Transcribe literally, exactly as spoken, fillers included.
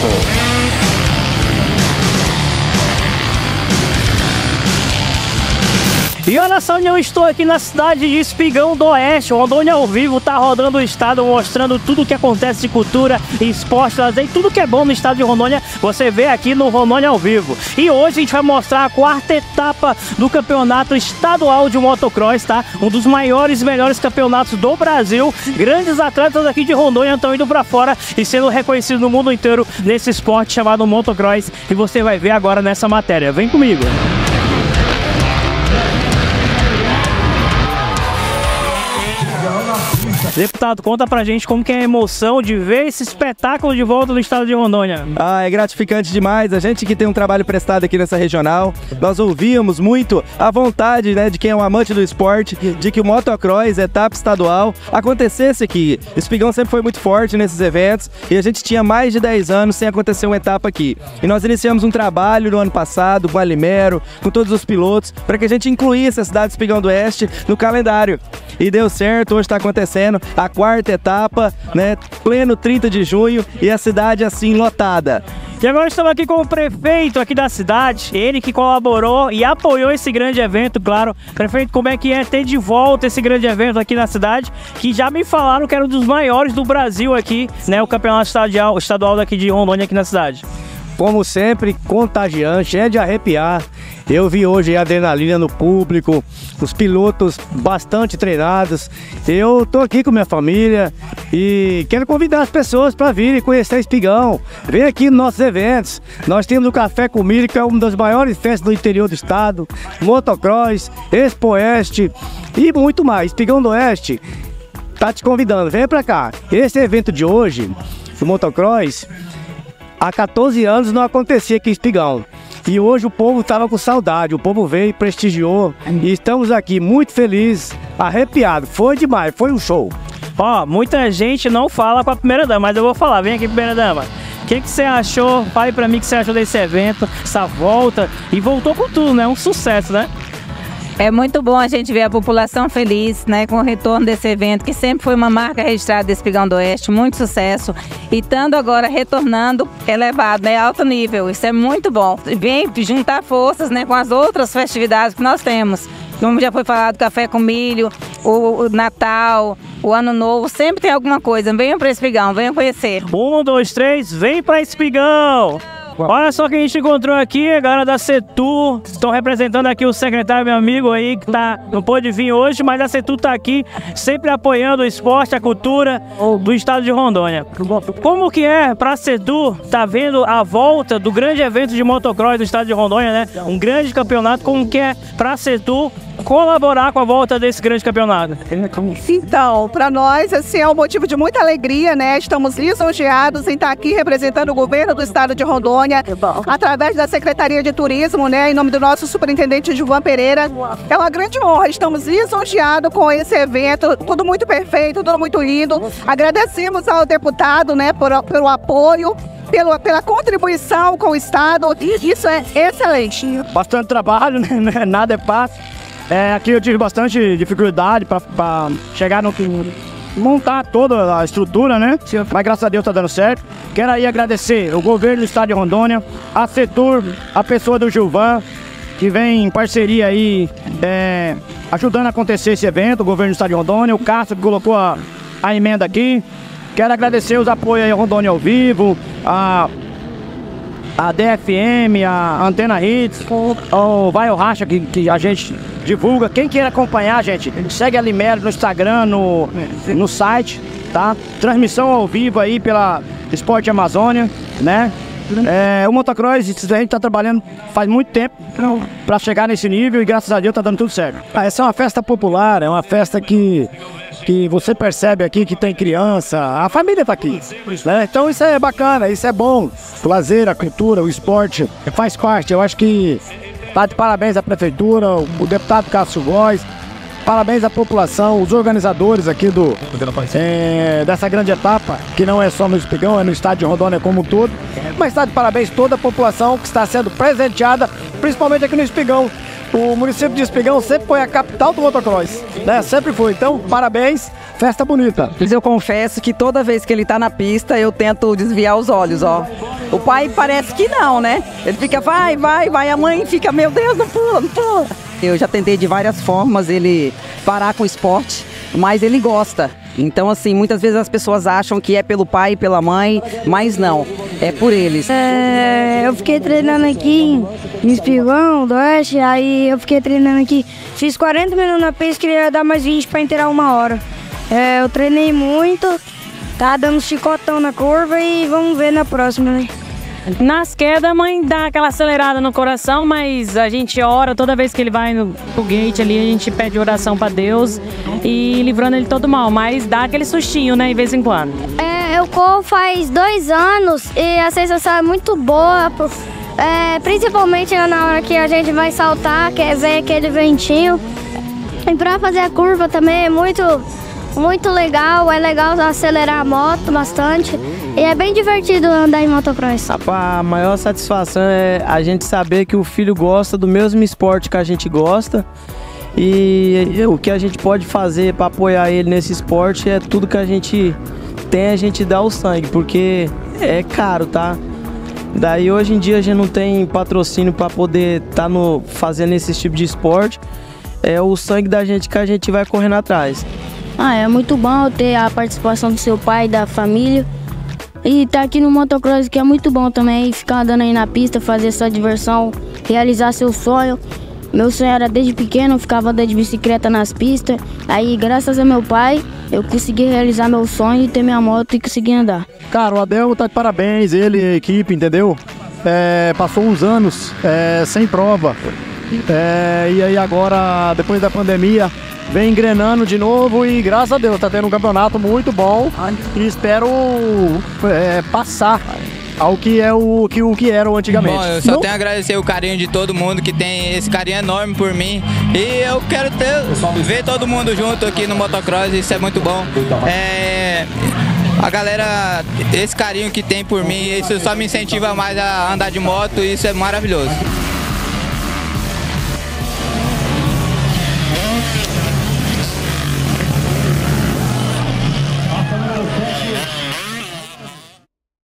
E olha só onde eu estou aqui na cidade de Espigão do Oeste. Rondônia ao vivo tá rodando o estado, mostrando tudo o que acontece de cultura, esporte, lazer, tudo que é bom no estado de Rondônia, você vê aqui no Rondônia ao vivo. E hoje a gente vai mostrar a quarta etapa do campeonato estadual de motocross, tá? Um dos maiores e melhores campeonatos do Brasil. Grandes atletas aqui de Rondônia estão indo para fora e sendo reconhecidos no mundo inteiro nesse esporte chamado motocross. E você vai ver agora nessa matéria. Vem comigo. Deputado, conta pra gente como que é a emoção de ver esse espetáculo de volta do estado de Rondônia. Ah, é gratificante demais. A gente que tem um trabalho prestado aqui nessa regional, nós ouvíamos muito a vontade, né, de quem é um amante do esporte, de que o motocross, etapa estadual, acontecesse aqui. Espigão sempre foi muito forte nesses eventos e a gente tinha mais de dez anos sem acontecer uma etapa aqui. E nós iniciamos um trabalho no ano passado com a Limero, com todos os pilotos, para que a gente incluísse a cidade de Espigão do Oeste no calendário. E deu certo, hoje está acontecendo a quarta etapa, né, pleno trinta de junho, e a cidade assim lotada. E agora estamos aqui com o prefeito aqui da cidade, ele que colaborou e apoiou esse grande evento, claro. Prefeito, como é que é ter de volta esse grande evento aqui na cidade, que já me falaram que era um dos maiores do Brasil aqui, né, o campeonato estadual, estadual daqui de Rondônia aqui na cidade? Como sempre, contagiante, é de arrepiar. Eu vi hoje a adrenalina no público, os pilotos bastante treinados. Eu tô aqui com minha família e quero convidar as pessoas para virem conhecer Espigão. Vem aqui nos nossos eventos. Nós temos o Café com Milho, que é uma das maiores festas do interior do estado, motocross, Expo Oeste e muito mais. Espigão do Oeste tá te convidando, vem para cá. Esse evento de hoje, o motocross, há quatorze anos não acontecia aqui em Espigão. E hoje o povo estava com saudade, o povo veio, prestigiou. E estamos aqui muito felizes, arrepiados. Foi demais, foi um show. Ó, muita gente não fala com a primeira dama, mas eu vou falar. Vem aqui, primeira dama. O que que você achou? Fale pra mim o que você achou desse evento, essa volta. E voltou com tudo, né? Um sucesso, né? É muito bom a gente ver a população feliz, né, com o retorno desse evento, que sempre foi uma marca registrada desse Espigão do Oeste, muito sucesso. E estando agora retornando elevado, né, alto nível, isso é muito bom. Vem juntar forças, né, com as outras festividades que nós temos. Como já foi falado, Café com Milho, o, o Natal, o Ano Novo, sempre tem alguma coisa. Venham para Espigão, venham conhecer. Um, dois, três, vem para Espigão! Olha só que a gente encontrou aqui, a galera da Setur, estão representando aqui o secretário, meu amigo aí, que tá, não pôde vir hoje, mas a Setur tá aqui, sempre apoiando o esporte, a cultura do estado de Rondônia. Como que é pra Setur tá vendo a volta do grande evento de motocross do estado de Rondônia, né? Um grande campeonato, como que é pra Setur colaborar com a volta desse grande campeonato? Então, para nós, assim, é um motivo de muita alegria, né? Estamos lisonjeados em estar aqui representando o governo do estado de Rondônia, através da Secretaria de Turismo, né? Em nome do nosso superintendente Gilvan Pereira. É uma grande honra, estamos lisonjeados com esse evento, tudo muito perfeito, tudo muito lindo. Agradecemos ao deputado, né, por, pelo apoio, pelo, pela contribuição com o estado, isso é excelente. Bastante trabalho, né? Nada é fácil. É, aqui eu tive bastante dificuldade para chegar no montar toda a estrutura, né? Mas graças a Deus tá dando certo. Quero aí agradecer o governo do estado de Rondônia, a Setur, a pessoa do Gilvan, que vem em parceria aí, é, ajudando a acontecer esse evento, o governo do estado de Rondônia, o Cássio que colocou a, a emenda aqui. Quero agradecer os apoios aí a Rondônia ao Vivo, a a D F M, a Antena Hits, o Vai o Racha que, que a gente divulga. Quem queira acompanhar, gente, segue a Limero no Instagram, no, no site, tá? Transmissão ao vivo aí pela Esporte Amazônia, né? É, o motocross, a gente tá trabalhando faz muito tempo para chegar nesse nível e graças a Deus tá dando tudo certo. Ah, essa é uma festa popular, é uma festa que que você percebe aqui que tem criança, a família tá aqui, né? Então isso é bacana, isso é bom. O lazer, a cultura, o esporte faz parte. Eu acho que tá de parabéns à prefeitura, o deputado Cássio Góes, parabéns à população, os organizadores aqui do é, dessa grande etapa, que não é só no Espigão, é no estado de Rondônia como um todo. Mas tá de parabéns toda a população que está sendo presenteada, principalmente aqui no Espigão. O município de Espigão sempre foi a capital do motocross, né? Sempre foi. Então, parabéns, festa bonita. Eu confesso que toda vez que ele tá na pista, eu tento desviar os olhos, ó. O pai parece que não, né? Ele fica, vai, vai, vai. A mãe fica, meu Deus, não pula, não pula. Eu já tentei de várias formas ele parar com o esporte, mas ele gosta. Então, assim, muitas vezes as pessoas acham que é pelo pai e pela mãe, mas não, é por eles. É, eu fiquei treinando aqui em Espigão do Oeste, aí eu fiquei treinando aqui, fiz quarenta minutos na pista, queria dar mais vinte para inteirar uma hora. É, eu treinei muito, tá dando chicotão na curva e vamos ver na próxima, né? Nas quedas, a mãe dá aquela acelerada no coração, mas a gente ora toda vez que ele vai no pro gate ali, a gente pede oração pra Deus e livrando ele todo mal, mas dá aquele sustinho, né, de vez em quando. É, eu corro faz dois anos e a sensação é muito boa, é, principalmente na hora que a gente vai saltar, que vem aquele ventinho. E pra fazer a curva também é muito, muito legal, é legal acelerar a moto bastante. E é bem divertido andar em motocross. A maior satisfação é a gente saber que o filho gosta do mesmo esporte que a gente gosta. E o que a gente pode fazer para apoiar ele nesse esporte é tudo que a gente tem, a gente dá o sangue, porque é caro, tá? Daí hoje em dia a gente não tem patrocínio para poder estar tá fazendo esse tipo de esporte. É o sangue da gente que a gente vai correndo atrás. Ah, é muito bom ter a participação do seu pai, da família. E tá aqui no motocross, que é muito bom também, ficar andando aí na pista, fazer sua diversão, realizar seu sonho. Meu sonho era desde pequeno, eu ficava andando de bicicleta nas pistas. Aí, graças a meu pai, eu consegui realizar meu sonho e ter minha moto e conseguir andar. Cara, o Abel tá de parabéns, ele e a equipe, entendeu? É, passou uns anos é, sem prova. É, e aí agora, depois da pandemia, vem engrenando de novo e graças a Deus tá tendo um campeonato muito bom e espero é, passar ao que é o que, o que era antigamente. Bom, eu só Não. tenho a agradecer o carinho de todo mundo que tem esse carinho enorme por mim e eu quero ter, ver todo mundo junto aqui no motocross, isso é muito bom. É, a galera, esse carinho que tem por mim, isso só me incentiva mais a andar de moto e isso é maravilhoso.